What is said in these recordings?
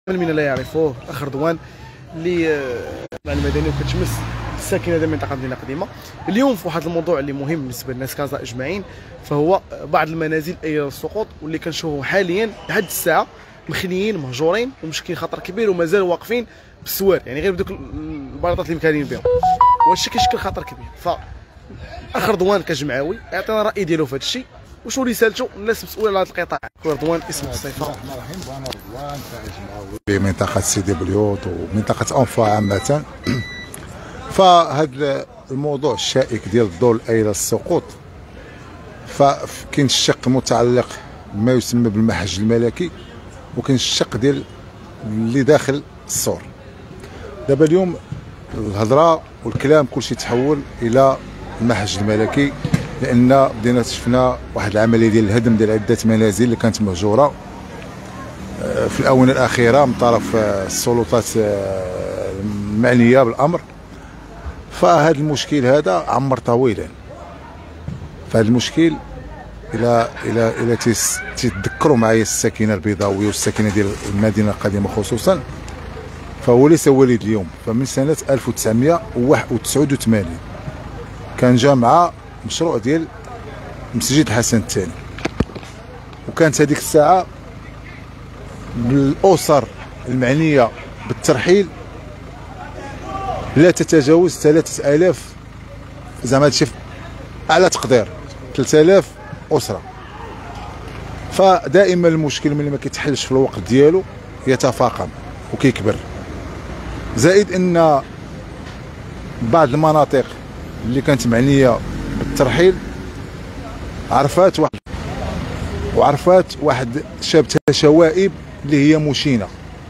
من لا يعرفوه اخ رضوان اللي مع المدني وكتشمس الساكنه هذه المنطقه مدينه قديمه. اليوم في واحد الموضوع اللي مهم بالنسبه للناس كازا اجمعين، فهو بعض المنازل اي السقوط واللي كنشوفوا حاليا لحد الساعه مخليين مهجورين ومشكلين خطر كبير ومازال واقفين بالسوار، يعني غير بدوك البلاطات اللي مكانين بهم، وهادشي كيشكل خطر كبير. ف اخ رضوان كجمعاوي يعطينا الراي ديالو في هذا الشيء، وشنو رسالته الناس مسؤوله على هذا القطاع. رضوان اسم الصفه. الرحمن الرحيم. وانا رضوان كجمعاوي في منطقه سيدي بليوط ومنطقه انفا عامه. فهذا الموضوع الشائك ديال الضوء الى السقوط، فكاين الشق متعلق بما يسمى بالمحج الملكي، وكاين الشق ديال اللي داخل السور. دابا اليوم الهضره والكلام كلشي تحول الى المحج الملكي، لان بدينا شفنا واحد العمليه ديال الهدم ديال عده منازل اللي كانت مهجوره في الاونه الاخيره من طرف السلطات المعنيه بالامر. فهذا المشكل هذا عمر طويلا. فهذا المشكل الى تتذكروا معايا الساكنه البيضاويه والساكنه ديال المدينه القديمه خصوصا، فهو ليس وليد اليوم. فمن سنه 1989 كان جا مع مشروع ديال مسجد الحسن الثاني، وكانت هذيك الساعه بالاسر المعنيه بالترحيل لا تتجاوز 3000، زعما هادشي على تقدير 3000 اسره. فدائما المشكل ملي ما كيتحلش في الوقت ديالو يتفاقم وكيكبر، زائد ان بعض المناطق اللي كانت معنيه بالترحيل عرفات واحد شابتها شوائب اللي هي مشينه.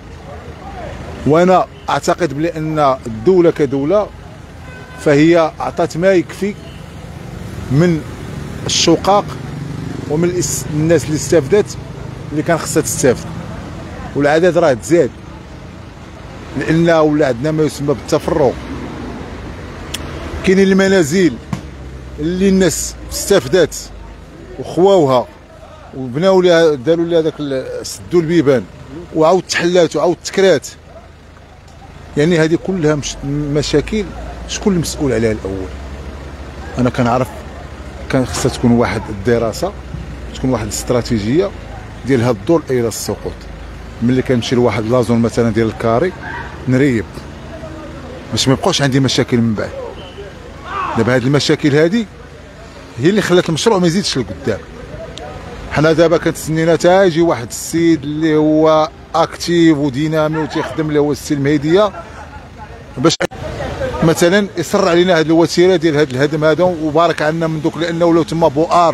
وانا اعتقد بان الدوله كدوله فهي اعطت ما يكفي من الشقاق ومن الناس اللي استفدت اللي كان خصها تستافد، والعدد راه تزاد، لان ولا عندنا ما يسمى بالتفرغ. كاينين المنازل اللي الناس استفدت وخواوها وبناو لها، داروا لها داك سدوا البيبان وعاود تحلات وعاود تكرات. يعني هذه كلها مشاكل. شكون المسؤول عليها الاول؟ انا كنعرف كان خصها تكون واحد الدراسه، تكون واحد الاستراتيجيه ديال هذا الدور الى السقوط. ملي كنمشي لواحد لازون مثلا ديال الكاري نريب باش ما يبقاوش عندي مشاكل من بعد. دابا هذه المشاكل هذه هي اللي خلات المشروع ما يزيدش لقدام. حنا دابا كنتسنينا تا يجي واحد السيد اللي هو اكتيف ودينامي وتيخدم اللي هو السي المهديه باش مثلا يسر علينا هذه الوتيره ديال هذا الهدم هذا، وبارك عنا من دوك، لانه ولاو تما بؤار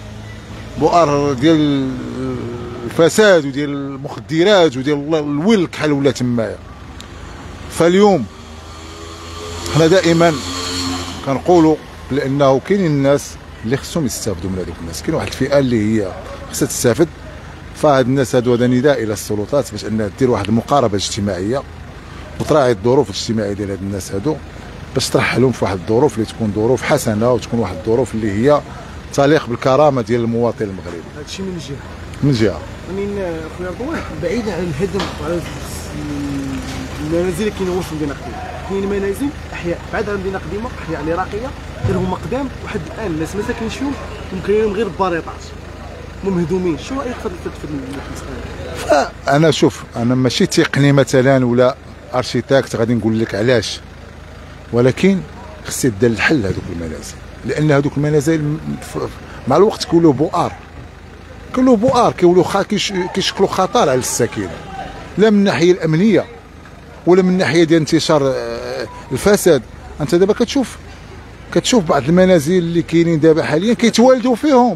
ديال الفساد وديال المخدرات وديال الولك بحال ولا تمايا. فاليوم حنا دائما كنقولوا لانه كاينين الناس اللي خصهم يستافدوا من هذوك الناس، كاين واحد الفئه اللي هي خصها تستافد. فهاد الناس هادو هذا نداء الى السلطات باش انها دير واحد المقاربه اجتماعيه وتراعي الظروف الاجتماعيه ديال هاد الناس هادو، باش ترحلهم في واحد الظروف اللي تكون ظروف حسنه وتكون واحد الظروف اللي هي تليق بالكرامه ديال المواطن المغربي. هادشي من جهه. من جهه خويا رضوان، بعيدا عن الهدم وعلى المنازل اللي كاينه في المدينه القديمه، كاين منازل احياء بعد عن المدينه القديمه، احياء العراقيه غير هما قدام وحد الان الناس ما ساكنينش فيهم ومكاينين غير الباريطات مهدومين. شنو رايك في المساله؟ فانا شوف، انا ماشي تقني مثلا ولا ارشيتاكت غادي نقول لك علاش، ولكن خص يدار الحل هذوك المنازل، لان هذوك المنازل مع الوقت كيولوا بؤار كيولوا كيشكلوا خطر على الساكنه، لا من الناحيه الامنيه ولا من الناحيه ديال انتشار الفساد. انت دابا كتشوف بعض المنازل اللي كاينين دابا حاليا كيتوالدوا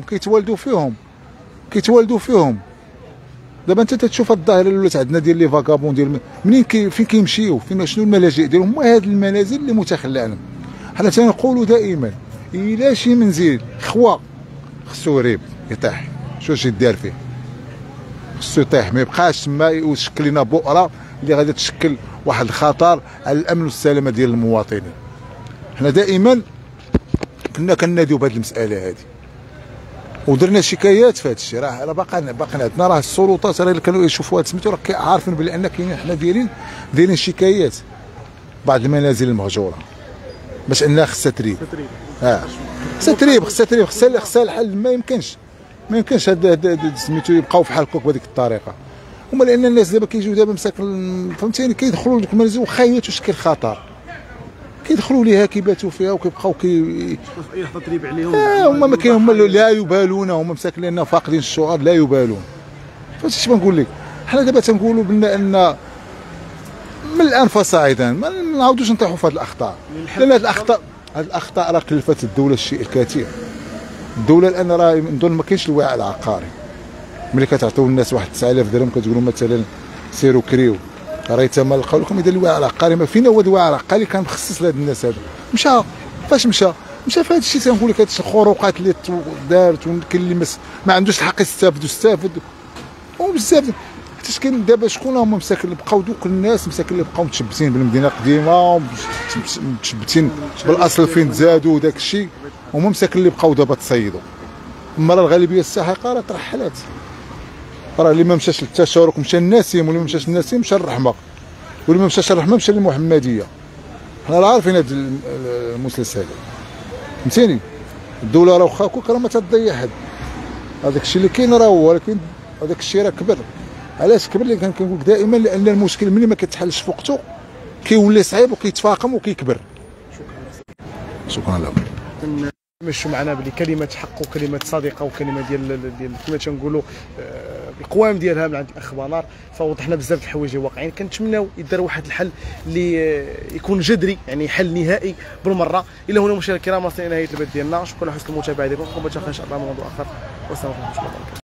فيهم. دابا انت تتشوف الظاهره اللي ولات عندنا ديال لي فاكابون ديال منين فين كيمشيو، فين شنو الملاجئ ديالهم؟ هما هاد المنازل اللي متخلى عنهم. حنا تنقولوا دائما الا شي منزل خوا خصو ريب يطيح، شوش يدار فيه؟ خصو يطيح، ما يبقاش تما يشكل لنا بؤره اللي غادي تشكل واحد الخطر على الامن والسلامه ديال المواطنين. حنا دائما كنا كناديو بهذه المساله هذه، ودرنا شكايات في هذا الشيء. راه باقي عندنا راه السلطات راه اللي كانوا يشوفوا هذا سميتو راه عارفين بلي ان كاينين حنا دايرين شكايات بعض المنازل المهجوره باش انها خصها تريب. خصها الحل. ما يمكنش هاد سميتو يبقاو في حال هكاك بهذيك الطريقه. هما لان الناس دابا كيجيو دابا مساكن فهمتيني كيدخلوا لك المنازل واخا ياتوا شكل خطر كيدخلوا ليها كيباتوا فيها وكيبقاو اي لحظه تريب عليهم. هما ما كاين هما لا يبالون. هما مساكن لان فاقدين الشعور لا يبالون. فهمتي اش بنقول لك؟ حنا دابا تنقولوا بان ان من الان فصاعدا ما نعاودوش نطيحوا في هذه الاخطاء لان هذه الاخطاء راه كلفت الدوله الشيء الكثير. الدوله الان راه نظن ما كاينش الوعي العقاري. ملي كتعطيو الناس واحد 9000 درهم كتقولوا مثلا سيروا كريو ريت ما لقاو لكم اذا الوعي العقاري ما فينا هو الوعي العقاري اللي كان مخصص لهاد الناس هادو. فاش مشى في هذا الشيء تنقول لك هاد الخروقات اللي دارت وكاين اللي ما عندوش الحق استافد وبزاف حيت كاين دابا شكون هما مساكن اللي بقاو دوك الناس مساكن اللي بقاو متشبتين بالمدينه القديمه متشبتين بالاصل فين تزادوا وداك الشيء هما مساكن اللي بقاو دابا تصيدوا. اما راه الغالبيه الساحقه راه ترحلات. راه اللي ما مشاش للتشارك مشى للنسيم واللي ما مشاش للنسيم مشى للرحمه واللي ما مشاش للرحمه مشى للمحمديه. حنا راه عارفين هاد المسلسل فهمتيني. الدوله راه واخا هكاك راه ما تضيع حد. هذاك الشيء اللي كاين راه هو ولكن هذاك الشيء راه كبر. علاش كبر؟ اللي كنقول دائما لان المشكل ملي ما كيتحلش في وقته كيولي صعيب وكيتفاقم وكيكبر. شكرا لكم. مشوا معنا بلي كلمه حق وكلمه صادقه وكلمه ديال كما تنقولوا القوام ديالها من عند الاخ بنار. فوضحنا بزاف د الحوايج واقعين. كنتمناو يدار واحد الحل اللي يكون جذري يعني حل نهائي بالمره. الى هنا مشاهدينا الكرام وصلنا الى نهايه البث ديالنا. شكرا لحسن المتابعه ديالكم. نشوفكم ان شاء الله موضوع اخر والسلام عليكم ورحمه الله وبركاته.